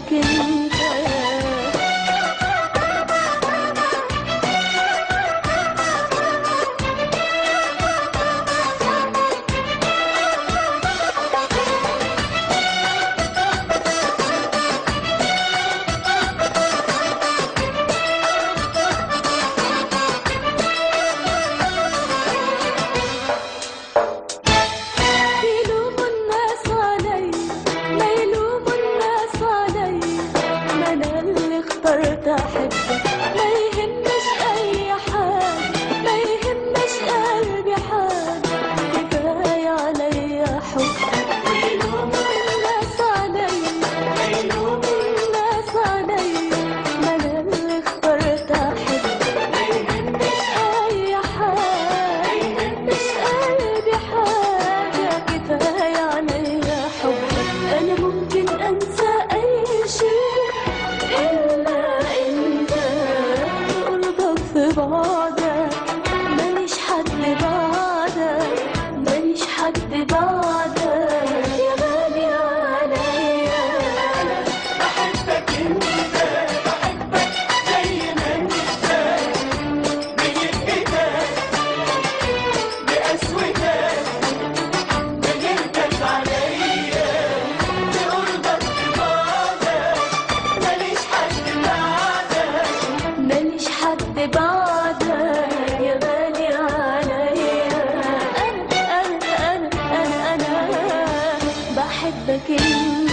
بحبك انت. اخترت احبك، ما يهمش اي حاجه، ما يهمش قلبي حاجه، كفايه عليا حبك. ويلوموا الناس عليا، ويلوموا الناس عليا، ما انا اللي اخترت احبك، ما يهمش اي حاجه، ما يهمش قلبي حاجه، كفايه عليا حبك. انا ممكن انسى اي شيء إلا أنت، قربك في بعدك، ماليش حد بعدك، ماليش حد بعدك، يا غالي عليا. بحبك انت، بحبك زي ما انت، بدقتك بقسوتك، بغيرتك عليا، بقربك في بعدك، ماليش حد بعدك، ماليش حد بعدك، يا غالي عليا. أنا بحبك انت.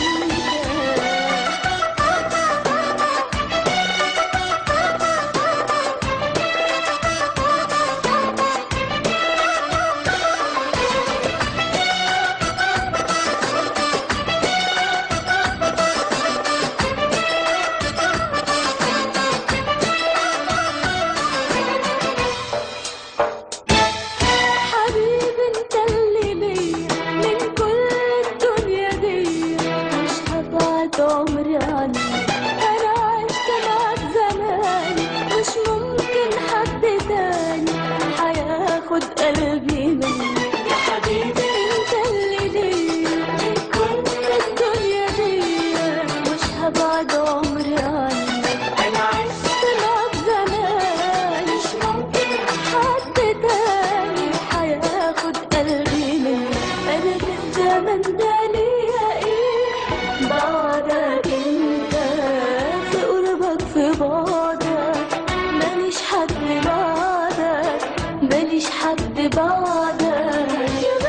حبيبي انت اللي ليا من كل الدنيا دي، مش هبعد عمري عنك، انا عشت معاك زمان، مش ممكن حد تاني هياخد قلبي مني. يا حبيبي انت اللي ليا من كل الدنيا دي، مش هبعد عمري عنك، انا عشت معاك زمان، مش ممكن حد تاني هياخد قلبي مني. انا في الزمن ده ليا ايه بعدك انت، في قربك في بعدك، ماليش حد بعدك، ماليش حد بعدك، يا